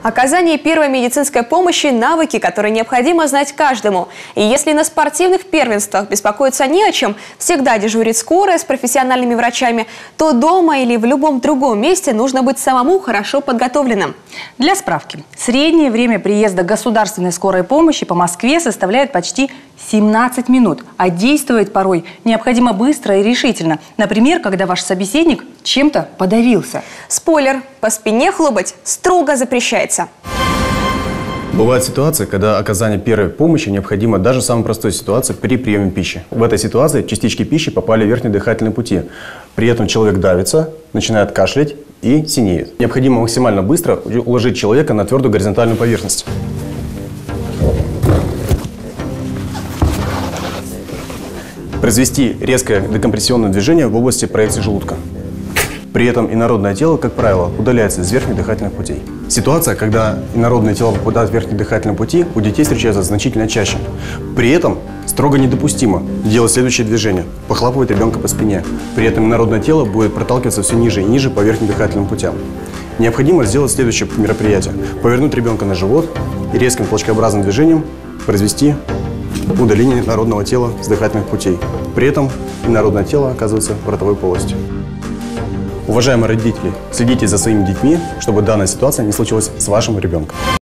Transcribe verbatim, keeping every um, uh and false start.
Оказание первой медицинской помощи – навыки, которые необходимо знать каждому. И если на спортивных первенствах беспокоиться не о чем, всегда дежурит скорая с профессиональными врачами, то дома или в любом другом месте нужно быть самому хорошо подготовленным. Для справки, среднее время приезда государственной скорой помощи по Москве составляет почти семнадцать минут, а действовать порой необходимо быстро и решительно. Например, когда ваш собеседник чем-то подавился. Спойлер – по спине хлопать строго запрещается. Бывают ситуации, когда оказание первой помощи необходимо даже в самой простой ситуации при приеме пищи. В этой ситуации частички пищи попали в верхние дыхательные пути. При этом человек давится, начинает кашлять и синеет. Необходимо максимально быстро уложить человека на твердую горизонтальную поверхность. Произвести резкое декомпрессионное движение в области проекции желудка. При этом инородное тело, как правило, удаляется из верхних дыхательных путей. Ситуация, когда инородные тела попадают в верхние дыхательные пути, у детей встречается значительно чаще. При этом строго недопустимо делать следующее движение – похлопывать ребенка по спине. При этом инородное тело будет проталкиваться все ниже и ниже по верхним дыхательным путям. Необходимо сделать следующее мероприятие – повернуть ребенка на живот и резким толчкообразным движением произвести удаление инородного тела с дыхательных путей. При этом инородное тело оказывается в ротовой полости. Уважаемые родители, следите за своими детьми, чтобы данная ситуация не случилась с вашим ребенком.